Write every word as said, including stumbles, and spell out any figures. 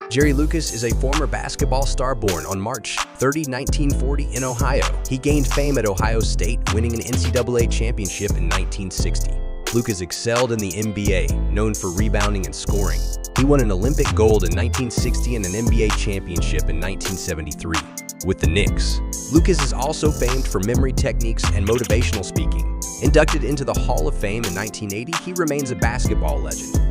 Jerry Lucas is a former basketball star born on March thirtieth, nineteen forty in Ohio. He gained fame at Ohio State, winning an N C double A championship in nineteen sixty. Lucas excelled in the N B A, known for rebounding and scoring. He won an Olympic gold in nineteen sixty and an N B A championship in nineteen seventy-three with the Knicks. Lucas is also famed for memory techniques and motivational speaking. Inducted into the Hall of Fame in nineteen eighty, he remains a basketball legend.